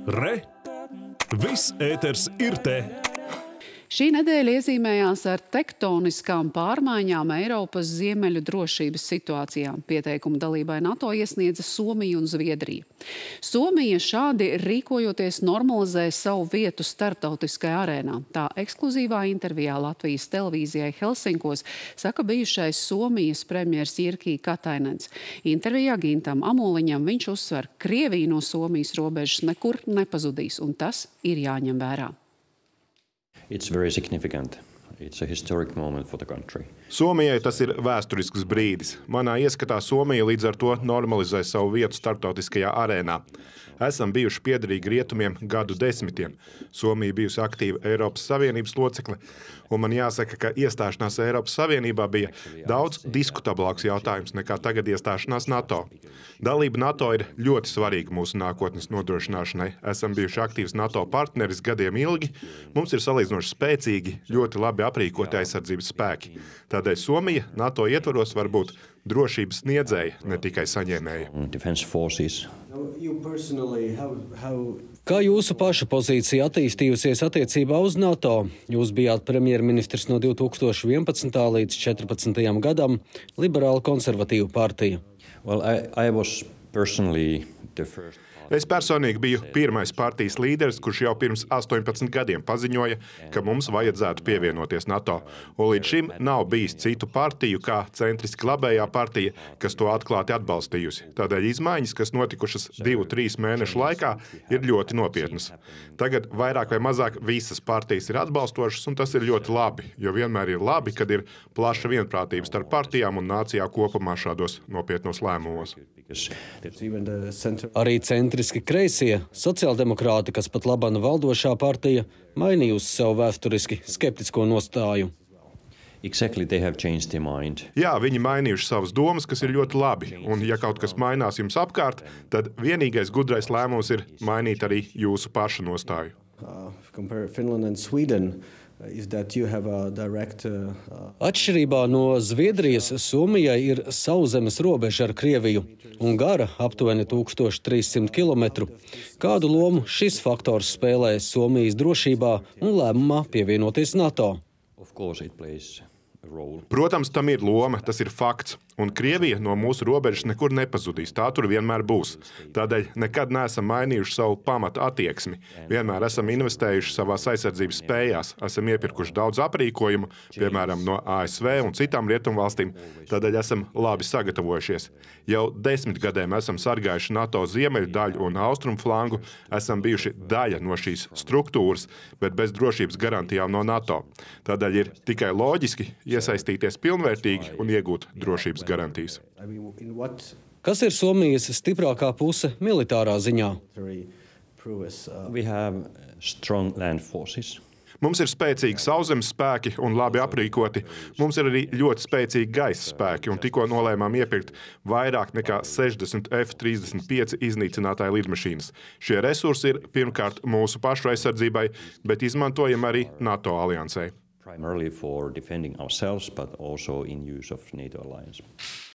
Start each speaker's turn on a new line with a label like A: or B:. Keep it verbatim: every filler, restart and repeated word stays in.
A: Re! Viss ēters ir te!
B: Šī nedēļa iezīmējās ar tektoniskām pārmaiņām Eiropas ziemeļu drošības situācijā. Pieteikumu dalībai NATO iesniedza Somija un Zviedrija. Somija šādi rīkojoties normalizē savu vietu starptautiskajā arēnā. Tā ekskluzīvā intervijā Latvijas televīzijai Helsinkos saka bijušais Somijas premjers Jyrki Katainens. Intervijā Gintam Amoliņam viņš uzsver, Krievija no Somijas robežas nekur nepazudīs, un tas ir jāņem vērā.
C: It's very significant. It's a historic moment for the country.
D: Somijai tas ir vēsturisks brīdis. Manā ieskatā Somija līdz ar to normalizē savu vietu starptautiskajā arēnā. Esam bijuši piederīgi rietumiem gadu desmitiem. Somija bijusi aktīva Eiropas Savienības locekle, un man jāsaka, ka iestāšanās Eiropas Savienībā bija daudz diskutablāks jautājums nekā tagad iestāšanās NATO. Dalība NATO ir ļoti svarīga mūsu nākotnes nodrošināšanai. Esam bijuši aktīvs NATO partneris gadiem ilgi. Mums ir salīdzinoši spēcīgi, ļoti labi aprīkoti aizsardzības spēki. Tādēļ Somija NATO ietvaros var būt drošības sniedzēja, ne tikai saņēmēja.
E: Kā jūsu paša pozīcija attīstījusies attiecībā uz NATO? Jūs bijāt premjerministrs no divi tūkstoši vienpadsmitā līdz četrpadsmitajam gadam, liberāla konservatīva partija.
C: Well, I, I was personally the first...
D: Es personīgi biju pirmais partijas līderis, kurš jau pirms astoņpadsmit gadiem paziņoja, ka mums vajadzētu pievienoties NATO. Un līdz šim nav bijis citu partiju kā centriski labējā partija, kas to atklāti atbalstījusi. Tādēļ izmaiņas, kas notikušas divu, trīs mēnešu laikā, ir ļoti nopietnas. Tagad vairāk vai mazāk visas partijas ir atbalstošas, un tas ir ļoti labi, jo vienmēr ir labi, kad ir plaša vienprātība starp partijām un nācijā kopumā šādos nopietnos lēmumos.
E: Arī centriski kreisie, sociāldemokrāti, kas pat labana valdošā partija, mainījusi savu vēsturiski skeptisko nostāju.
C: Exactly, they have changed their mind.
D: Jā, viņi mainījuši savas domas, kas ir ļoti labi. Un ja kaut kas mainās jums apkārt, tad vienīgais gudrais lēmums ir mainīt arī jūsu paša nostāju.
E: Uh, Direct, uh, Atšķirībā no Zviedrijas, Somijai ir sauszemes robeža ar Krieviju un gara aptuveni tūkstoš trīs simti kilometru. Kādu lomu šis faktors spēlē Somijas drošībā un lēmumā pievienoties NATO?
C: Of course it plays a role.
D: Protams, tam ir loma, tas ir fakts. Un Krievija no mūsu robežas nekur nepazudīs. Tā tur vienmēr būs. Tādēļ nekad neesam mainījuši savu pamata attieksmi. Vienmēr esam investējuši savās aizsardzības spējās. Esam iepirkuši daudz aprīkojumu, piemēram, no A S V un citām rietumvalstīm. Tādēļ esam labi sagatavojušies. Jau desmit gadiem esam sargājuši NATO ziemeļu daļu un austrumu flangu. Esam bijuši daļa no šīs struktūras, bet bez drošības garantijām no NATO. Tādēļ ir tikai loģiski iesaistīties pilnvērtīgi un iegūt drošības garantijas.
E: Kas ir Somijas stiprākā puse militārā ziņā?
C: We have strong land forces.
D: Mums ir spēcīgi sauszemes spēki un labi aprīkoti. Mums ir arī ļoti spēcīgi gaisa spēki, un tikko nolēmām iepirkt vairāk nekā sešdesmit F trīsdesmit pieci iznīcinātāju lidmašīnas. Šie resursi ir pirmkārt mūsu pašu aizsardzībai, bet izmantojam arī NATO aliansei.
C: Primarily for defending ourselves, but also in use of NATO alliance.